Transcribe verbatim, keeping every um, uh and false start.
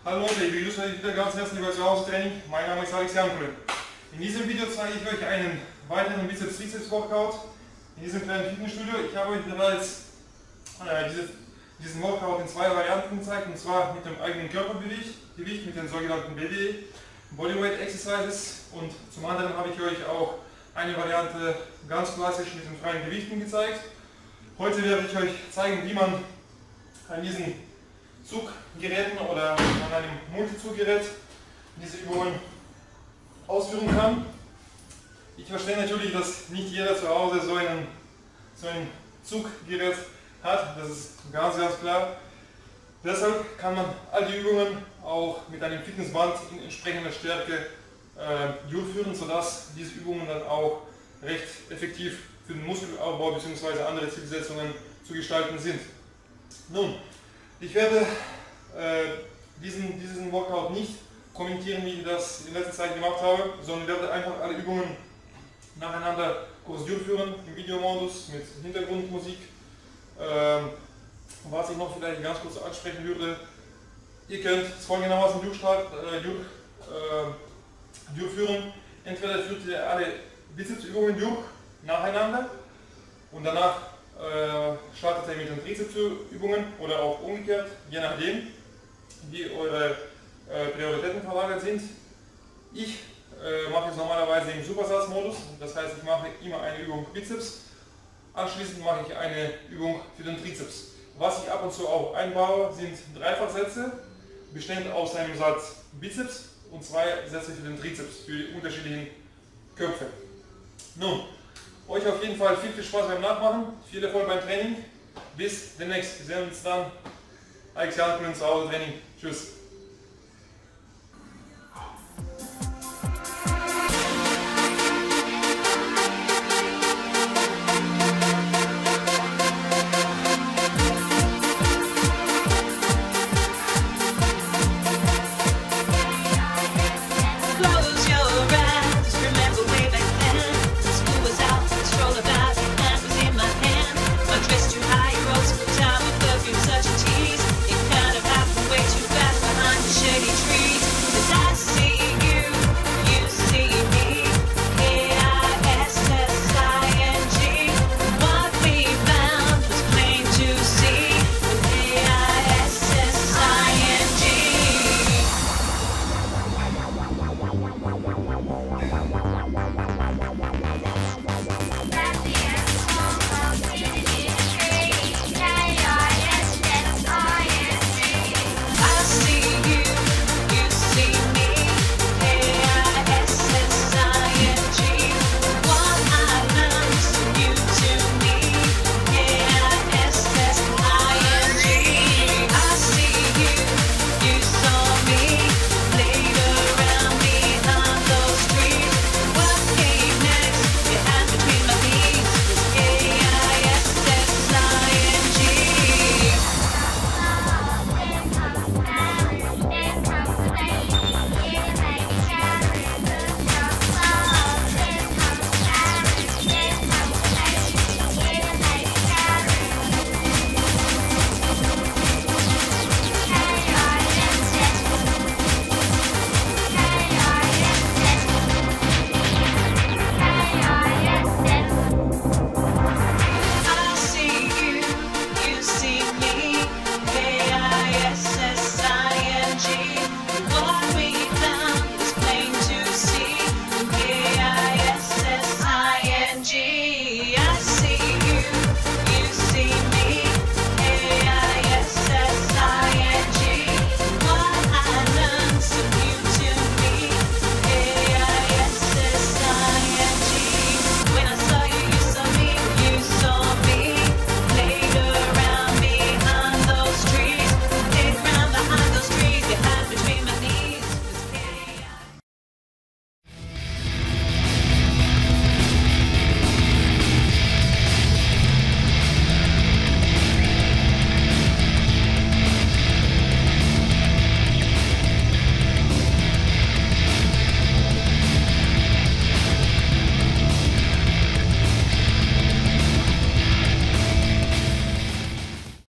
Hallo Leute, ich begrüße euch wieder ganz herzlich bei Zuhause-Training. Mein Name ist Alex Jankulen. In diesem Video zeige ich euch einen weiteren Bizeps-Trizeps-Workout in diesem kleinen Fitnessstudio. Ich habe euch bereits äh, diese, diesen Workout in zwei Varianten gezeigt, und zwar mit dem eigenen Körpergewicht, Gewicht, mit den sogenannten B W E, Bodyweight Exercises, und zum anderen habe ich euch auch eine Variante ganz klassisch mit den freien Gewichten gezeigt. Heute werde ich euch zeigen, wie man an diesen Zuggeräten oder an einem Multizuggerät diese Übungen ausführen kann. Ich verstehe natürlich, dass nicht jeder zu Hause so, einen, so ein Zuggerät hat, das ist ganz, ganz klar. Deshalb kann man all die Übungen auch mit einem Fitnessband in entsprechender Stärke äh, durchführen, sodass diese Übungen dann auch recht effektiv für den Muskelaufbau bzw. andere Zielsetzungen zu gestalten sind. Nun, ich werde äh, diesen, diesen Workout nicht kommentieren, wie ich das in letzter Zeit gemacht habe, sondern werde einfach alle Übungen nacheinander kurz durchführen im Videomodus mit Hintergrundmusik. Ähm, was ich noch vielleicht ganz kurz ansprechen würde, ihr könnt es folgendermaßen durchstart, äh, durch, äh, durchführen. Entweder führt ihr alle Bizepsübungen durch nacheinander und danach äh, startet ihr mit den Trizepsübungen oder auch umgekehrt, je nachdem, wie eure äh, Prioritäten verlagert sind. Ich äh, mache es normalerweise im Supersatzmodus, das heißt, ich mache immer eine Übung Bizeps, anschließend mache ich eine Übung für den Trizeps. Was ich ab und zu auch einbaue, sind Dreifachsätze, bestehend aus einem Satz Bizeps und zwei Sätze für den Trizeps, für die unterschiedlichen Köpfe. Nun, euch auf jeden Fall viel, viel Spaß beim Nachmachen, viel Erfolg beim Training. Bis demnächst. Wir sehen uns dann. Alex Jankulen, Zuhause Training. Tschüss.